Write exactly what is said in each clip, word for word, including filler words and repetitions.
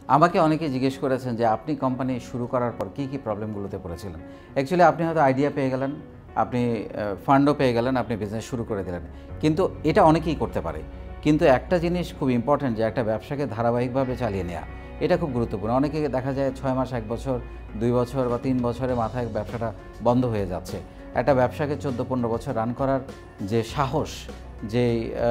আমাকে অনেকে জিজ্ঞেস করেছেন যে আপনি কোম্পানি শুরু করার পর কী কী প্রবলেমগুলোতে পড়েছিলেন। অ্যাকচুয়ালি আপনি হয়তো আইডিয়া পেয়ে গেলেন, আপনি ফান্ডও পেয়ে গেলেন, আপনি বিজনেস শুরু করে দিলেন, কিন্তু এটা অনেকেই করতে পারে। কিন্তু একটা জিনিস খুব ইম্পর্ট্যান্ট, যে একটা ব্যবসাকে ধারাবাহিকভাবে চালিয়ে নেওয়া, এটা খুব গুরুত্বপূর্ণ। অনেকে দেখা যায় ছয় মাস, এক বছর, দুই বছর বা তিন বছরের মাথায় ব্যবসাটা বন্ধ হয়ে যাচ্ছে। একটা ব্যবসাকে চোদ্দো পনেরো বছর রান করার যে সাহস, যে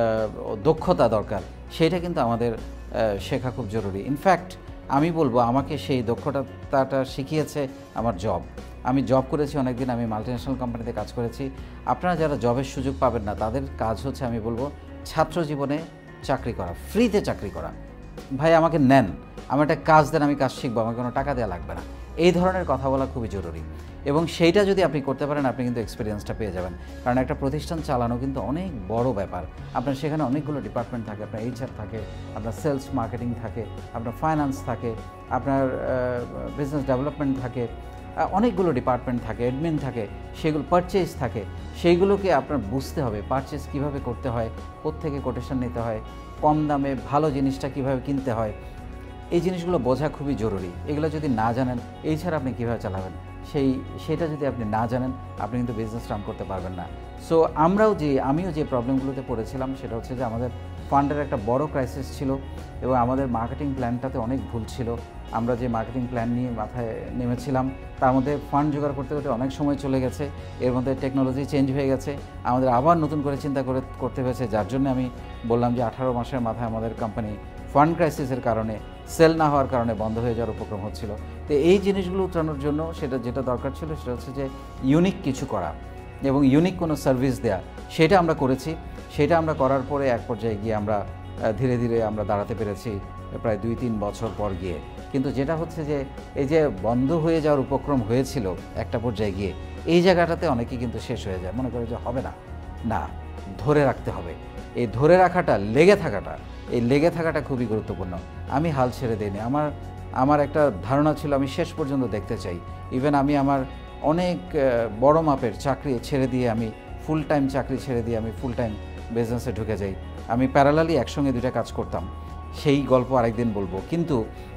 দক্ষতা দরকার, সেইটা কিন্তু আমাদের শেখা খুব জরুরি। ইনফ্যাক্ট আমি বলবো আমাকে সেই দক্ষতাটা শিখিয়েছে আমার জব। আমি জব করেছি অনেকদিন, আমি মাল্টিন্যাশনাল কোম্পানিতে কাজ করেছি। আপনারা যারা জবের সুযোগ পাবেন না, তাদের কাজ হচ্ছে, আমি বলবো, ছাত্র জীবনে চাকরি করা, ফ্রিতে চাকরি করা। ভাই আমাকে নেন, আমার একটা কাজ দেন, আমি কাজ শিখবো, আমাকে কোনো টাকা দেওয়া লাগবে না। এই ধরনের কথা বলা খুবই জরুরি, এবং সেইটা যদি আপনি করতে পারেন, আপনি কিন্তু এক্সপিরিয়েন্সটা পেয়ে যাবেন। কারণ একটা প্রতিষ্ঠান চালানো কিন্তু অনেক বড় ব্যাপার। আপনার সেখানে অনেকগুলো ডিপার্টমেন্ট থাকে, আপনার এইচআর থাকে, আপনার সেলস মার্কেটিং থাকে, আপনার ফাইন্যান্স থাকে, আপনার বিজনেস ডেভেলপমেন্ট থাকে, অনেকগুলো ডিপার্টমেন্ট থাকে, অ্যাডমিন থাকে, সেগুলো পারচেজ থাকে। সেইগুলোকে আপনার বুঝতে হবে, পারচেজ কীভাবে করতে হয়, কোত্থেকে কোটেশন নিতে হয়, কম দামে ভালো জিনিসটা কীভাবে কিনতে হয়, এই জিনিসগুলো বোঝা খুবই জরুরি। এগুলো যদি না জানেন, এই ছাড়া আপনি কীভাবে চালাবেন, সেই সেটা যদি আপনি না জানেন, আপনি কিন্তু বিজনেস রান করতে পারবেন না। সো আমরাও যে আমিও যে প্রবলেমগুলোতে পড়েছিলাম, সেটা হচ্ছে যে আমাদের ফান্ডের একটা বড় ক্রাইসিস ছিল, এবং আমাদের মার্কেটিং প্ল্যানটাতে অনেক ভুল ছিল। আমরা যে মার্কেটিং প্ল্যান নিয়ে মাথায় নেমেছিলাম, তার মধ্যে ফান্ড জোগাড় করতে করতে অনেক সময় চলে গেছে। এর মধ্যে টেকনোলজি চেঞ্জ হয়ে গেছে, আমাদের আবার নতুন করে চিন্তা করে করতে হয়েছে। যার জন্য আমি বললাম যে আঠারো মাসের মাথায় আমাদের কোম্পানি ফান্ড ক্রাইসিসের কারণে, সেল না হওয়ার কারণে বন্ধ হয়ে যাওয়ার উপক্রম হচ্ছিল। তো এই জিনিসগুলো উঠানোর জন্য সেটা যেটা দরকার ছিল, সেটা হচ্ছে যে ইউনিক কিছু করা এবং ইউনিক কোনো সার্ভিস দেয়া। সেটা আমরা করেছি। সেটা আমরা করার পরে এক পর্যায়ে গিয়ে আমরা ধীরে ধীরে আমরা দাঁড়াতে পেরেছি, প্রায় দুই তিন বছর পর গিয়ে। কিন্তু যেটা হচ্ছে যে এই যে বন্ধ হয়ে যাওয়ার উপক্রম হয়েছিল একটা পর্যায়ে গিয়ে, এই জায়গাটাতে অনেকেই কিন্তু শেষ হয়ে যায়, মনে করে যে হবে না, না ধরে রাখতে হবে। এই ধরে রাখাটা, লেগে থাকাটা, এই লেগে থাকাটা খুবই গুরুত্বপূর্ণ। আমি হাল ছেড়ে দিইনি। আমার আমার একটা ধারণা ছিল আমি শেষ পর্যন্ত দেখতে চাই। ইভেন আমি আমার অনেক বড় মাপের চাকরি ছেড়ে দিয়ে, আমি ফুল টাইম চাকরি ছেড়ে দিয়ে আমি ফুল টাইম বিজনেসে ঢুকে যাই। আমি প্যারালালি একসঙ্গে দুইটা কাজ করতাম, সেই গল্প আরেকদিন বলবো। কিন্তু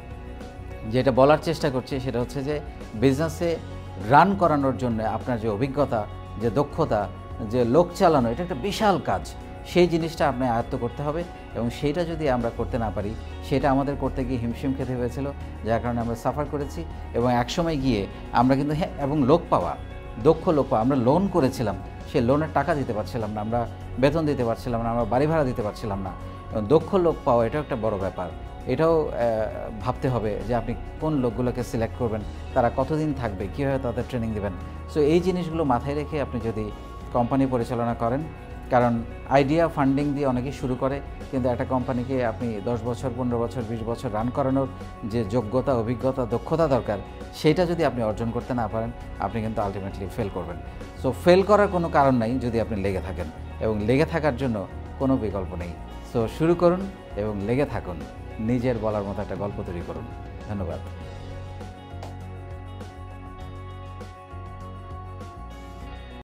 যেটা বলার চেষ্টা করছি সেটা হচ্ছে যে বিজনেসে রান করানোর জন্য আপনার যে অভিজ্ঞতা, যে দক্ষতা, যে লোক চালানো, এটা একটা বিশাল কাজ। সেই জিনিসটা আপনি আয়ত্ত করতে হবে, এবং সেইটা যদি আমরা করতে না পারি, সেটা আমাদের করতে গিয়ে হিমশিম খেতে হয়েছিল, যার কারণে আমরা সাফার করেছি। এবং একসময় গিয়ে আমরা কিন্তু, হ্যাঁ, এবং লোক পাওয়া, দক্ষ লোক পাওয়া, আমরা লোন করেছিলাম, সেই লোনের টাকা দিতে পারছিলাম না, আমরা বেতন দিতে পারছিলাম না, আমরা বাড়ি ভাড়া দিতে পারছিলাম না। এবং দক্ষ লোক পাওয়া, এটাও একটা বড় ব্যাপার। এটাও ভাবতে হবে যে আপনি কোন লোকগুলোকে সিলেক্ট করবেন, তারা কতদিন থাকবে, কীভাবে তাদের ট্রেনিং দেবেন। সো এই জিনিসগুলো মাথায় রেখে আপনি যদি কোম্পানি পরিচালনা করেন, কারণ আইডিয়া ফান্ডিং দিয়ে অনেকেই শুরু করে, কিন্তু একটা কোম্পানিকে আপনি দশ বছর, পনেরো বছর, বিশ বছর রান করানোর যে যোগ্যতা, অভিজ্ঞতা, দক্ষতা দরকার, সেটা যদি আপনি অর্জন করতে না পারেন, আপনি কিন্তু আলটিমেটলি ফেল করবেন। সো ফেল করার কোনো কারণ নাই যদি আপনি লেগে থাকেন, এবং লেগে থাকার জন্য কোনো বিকল্প নেই। সো শুরু করুন এবং লেগে থাকুন, নিজের বলার মতো একটা গল্প তৈরি করুন। ধন্যবাদ।